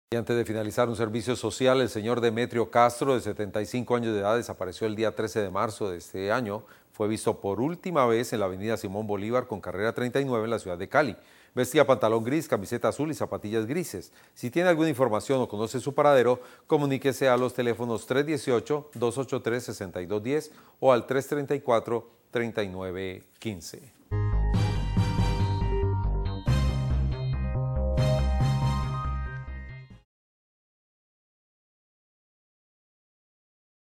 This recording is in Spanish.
Y antes de finalizar un servicio social, el señor Demetrio Castro, de 75 años de edad, desapareció el día 13 de marzo de este año. Fue visto por última vez en la avenida Simón Bolívar con carrera 39 en la ciudad de Cali. Vestía pantalón gris, camiseta azul y zapatillas grises. Si tiene alguna información o conoce su paradero, comuníquese a los teléfonos 318-283-6210 o al 334-3915.